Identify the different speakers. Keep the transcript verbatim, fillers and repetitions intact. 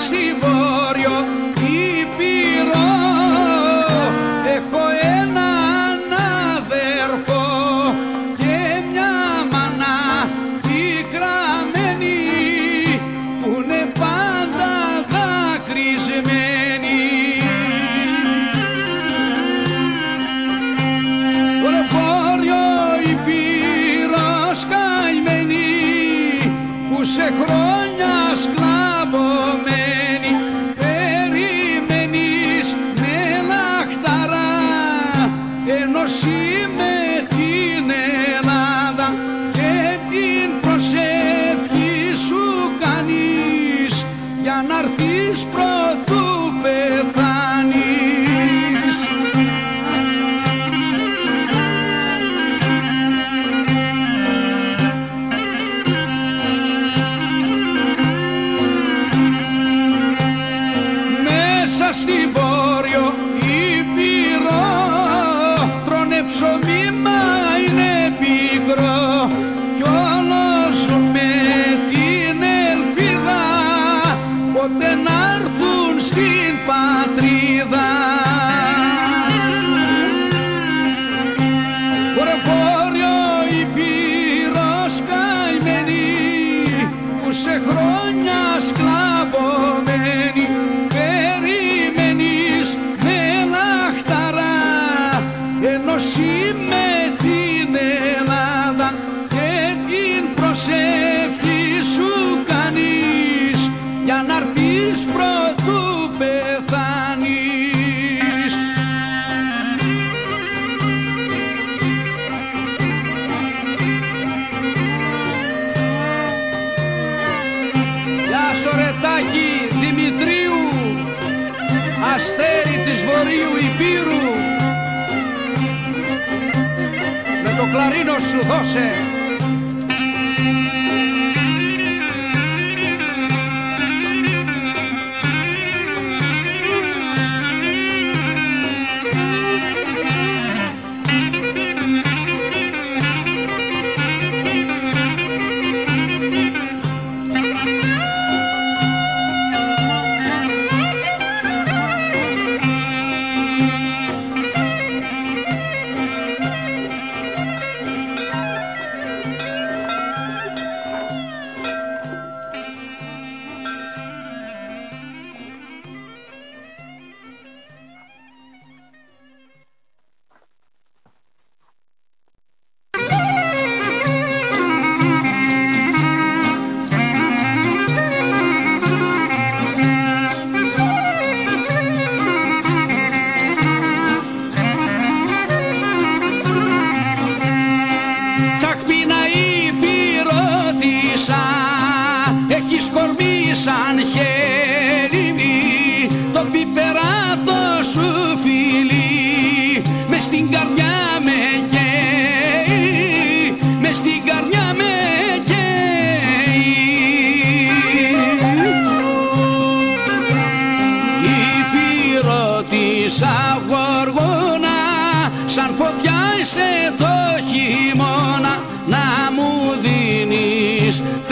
Speaker 1: στη Βόρειο Ήπειρο έχω έναν αδερφό και μια μάνα πικραμένη που είναι πάντα δακρυσμένη. Ωραία Βόρειο Ήπειρος καημένη που σε χρόνια σκλαβωμένη περιμένεις με λαχταρά ενωσή με την Ελλάδα και την προσευχή σου κάνεις για να έρθεις πρωτού πεθάνεις. Μέσα στη Βόρειο Ήπειρο τρώνε ψωμί μα είναι πικρό κι όλος με την ελπίδα ποτέ να έρθουν στην πατρίδα. Ωραία Βόρειο Ήπειρος καημένη που σε χρόνια σκλαβωμένη περιμένεις με λαχταρά ενωσή με την Ελλάδα και την προσευχή σου κάνεις για να έρθεις πρωτού πεθάνεις. Γεια σου ρε Τάκη Δημητρίου, αστέρι της Βορείου Υπήρου, με το κλαρίνο σου δώσε. Σαν χέρι το πιπεράτο σου φίλι μες στην καρδιά με καίει, μες στην καρδιά με καίει. Ήπειρο της αγοργώνα σαν φωτιά είσαι το χειμώνα να μου δίνεις